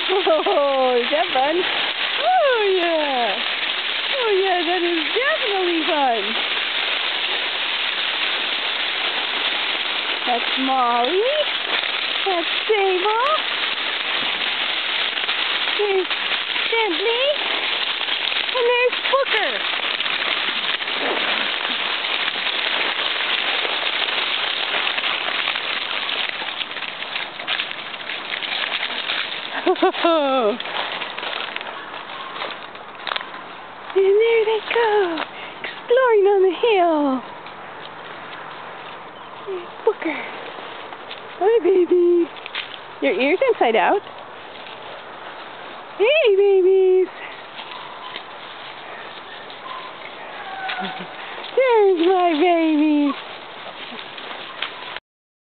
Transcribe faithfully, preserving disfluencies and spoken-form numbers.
Oh, is that fun? Oh, yeah. Oh, yeah, that is definitely fun. That's Molly. That's Sable. There's Bentley. And there's Booker. Oh. And there they go, exploring on the hill. There's Booker. Hi, baby. Your ear's inside out. Hey, babies. There's my babies.